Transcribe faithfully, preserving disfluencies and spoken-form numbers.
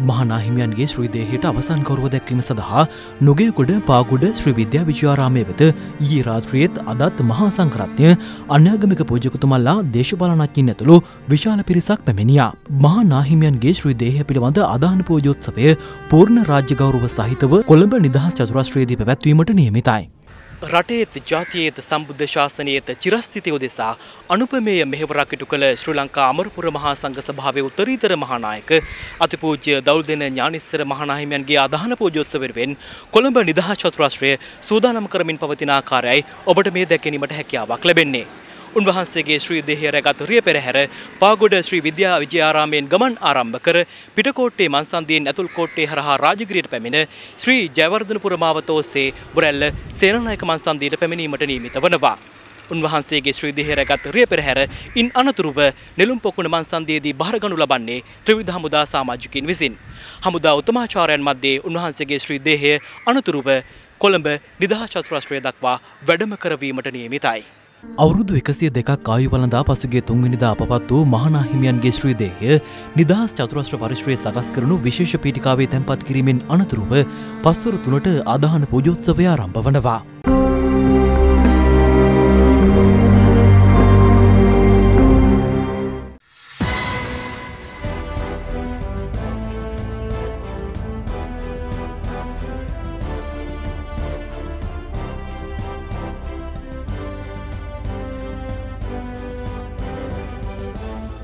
මහා නා හිමියන්ගේ ශ්‍රී දේහයට අවසන් ගෞරව දැක්වීම සඳහා නුගේගොඩ පාගොඩ ශ්‍රී විද්‍යා විද්‍යාරාමයේ වෙත ඊයේ රාත්‍රියේත් අදත් මහා සංඝරත්නය අන්‍යාගමික පූජකතුමන්ලා දේශපාලනඥයින් ඇතුළු විශාල පිරිසක් පැමිණියා. මහා නා හිමියන්ගේ ශ්‍රී දේහය පිළිබඳ අදාන පූජෝත්සවය පූර්ණ රාජ්‍ය ගෞරව සහිතව කොළඹ නිදහස් චතුරස්‍රයේදී පැවැත්වීමට නියමිතයි. රටේත් ජාතියේත් සම්බුද්ධ ශාසනයේත් චිරස්ථිතිය උදෙසා අනුපමේය මෙහෙවරක් ඉටු කළ ශ්‍රී ලංකා අමරපුර මහා සංඝ සභාවේ උත්තරීතර මහානායක අතිපූජ්‍ය දවුල්දෙන ඥානිස්සර මහා හිමියන්ගේ ආදාන පූජෝත්සව වෙනුවෙන් කොළඹ නිදහස් චතුරස්‍රය සූදානම් කරමින් පවතින ආකාරයයි ඔබට මේ දැක ගැනීමට හැකියාවක් ලැබෙන්නේ. උන්වහන්සේගේ ශ්‍රී දේහය රැගත් රිය පෙරහැර පාගොඩ ශ්‍රී විද්‍යා විජයාරාමයෙන් ගමන් ආරම්භ කර පිටකෝට්ටේ මන්සන්දියෙන් ඇතුල් කෝට්ටේ හරහා රාජගිරියට පැමිණ ශ්‍රී ජයවර්ධනපුර මාවත ඔස්සේ බොරැල්ල සේනානායක මන්සන්දියට පැමිණීමට නියමිත වනවා. උන්වහන්සේගේ ශ්‍රී දේහය රැගත් රිය පෙරහැර ඉන් අනතුරුව නෙළුම් පොකුණ මන්සන්දියේදී බාරගනු ලබන්නේ ත්‍රිවිධ හමුදා සමාජිකයින් විසින්. හමුදා උත්තමාචාර්යයන් මැද්දේ උන්වහන්සේගේ ශ්‍රී දේහය අනතුරුව කොළඹ නිදහස් චතුරස්‍රය දක්වා වැඩම කරවීමට නියමිතයි. අවුරුදු එකසිය දෙකක් ආයු වළඳා පසුගිය තුන්වෙනිදා අපපත් වූ මහා නා හිමියන්ගේ ශ්‍රී දේහය නිදහස් චතුරස්‍ර පරිශ්‍රයේ සකස් කරනු විශේෂ පීඨිකාවේ තැන්පත් කිරීමෙන් අනතුරුව පස්වරු තුනට ආදාන පූජෝත්සවය ආරම්භ වනවා.